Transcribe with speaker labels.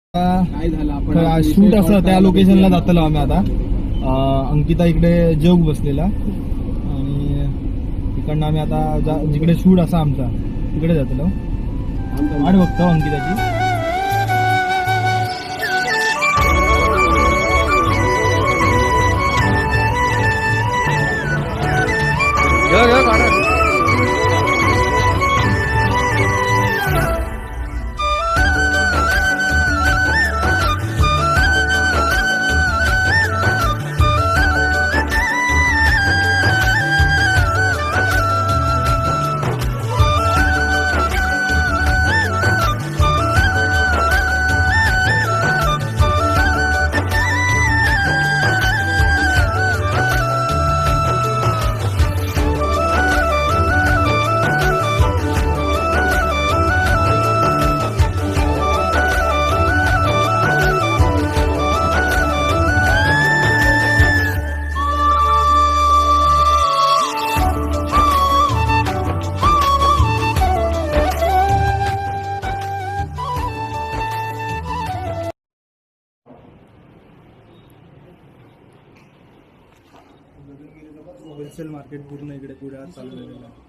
Speaker 1: काय झालं आपण
Speaker 2: शूट असं त्या लोकेशनला जातलो आम्ही आता. अंकिता इकडे जोग बसलेला आणि तिकडनं आम्ही आता जिकडे शूट असा आमचा तिकडे जातलो. वाट बघतो अंकिताची. होलसेल मार्केट पूर्ण इकडे पुढे चालू झालेलं आहे.